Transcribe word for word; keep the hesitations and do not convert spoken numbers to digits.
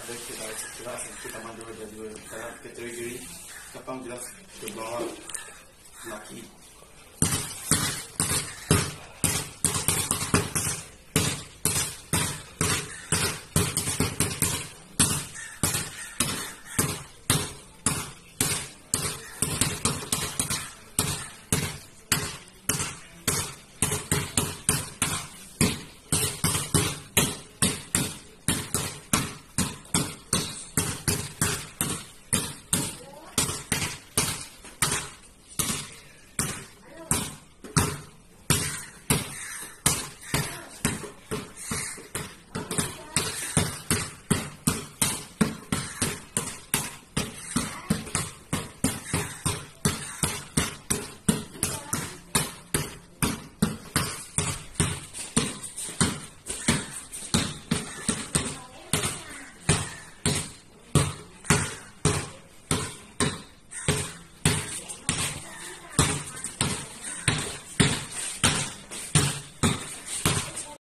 kita jelas kita mandu dua dalam kategori kapang jelas ke bawah laki